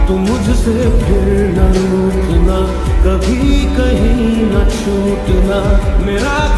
तू मुझसे फिर न रूठना, कभी कहीं न छूटना। मेरा